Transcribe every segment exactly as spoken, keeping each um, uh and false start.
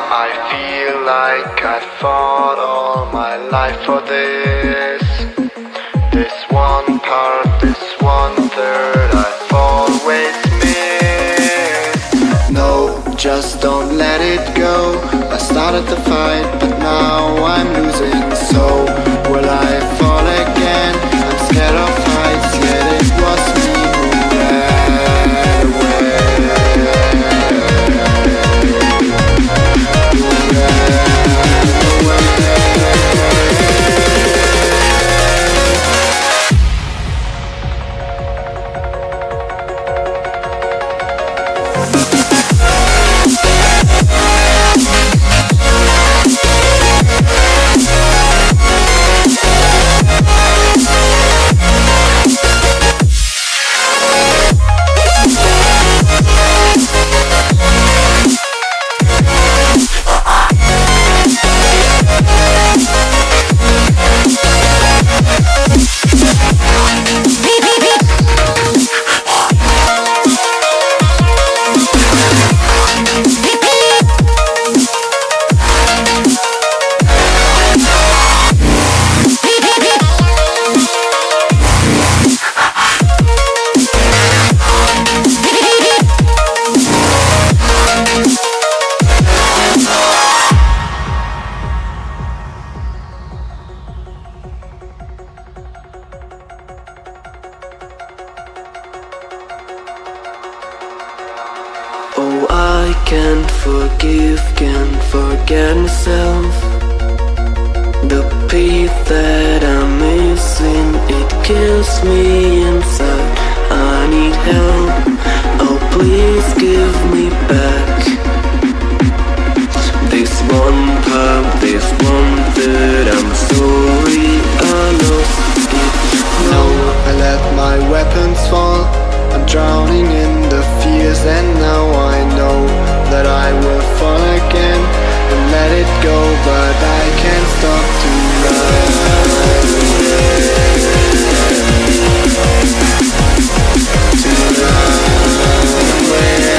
I feel like I fought all my life for this. This one part, this one third I've always missed. No, just don't let it go. I started the fight, but now I'm losing. So will I fall again? I'm scared of heights, yet it was me who ran away. Oh, I can't forgive, can't forget myself. The peace that I'm missing, it kills me inside. I need help, oh please give me back this one part, this one that I'm sorry I lost it. No, I let my weapons fall. I'm drowning in the fears, and now I know that I will fall again and let it go, but I can't stop to run to run away.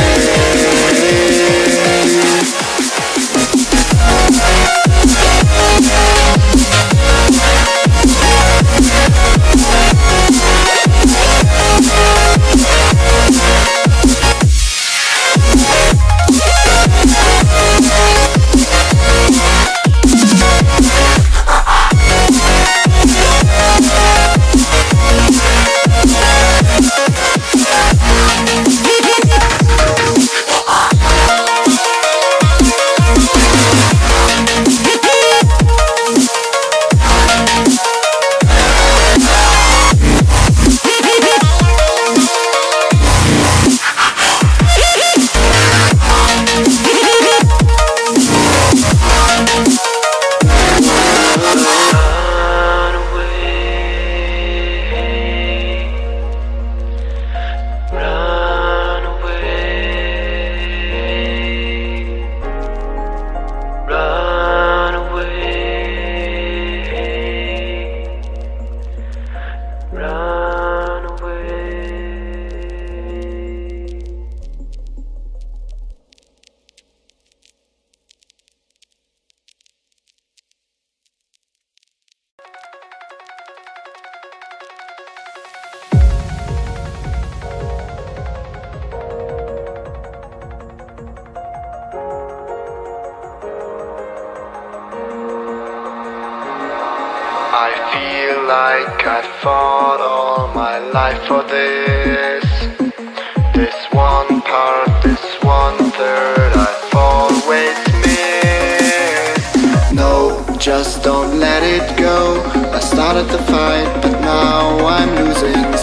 I feel like I fought all my life for this. This one part, this one third I've always missed. No, just don't let it go. I started the fight, but now I'm losing.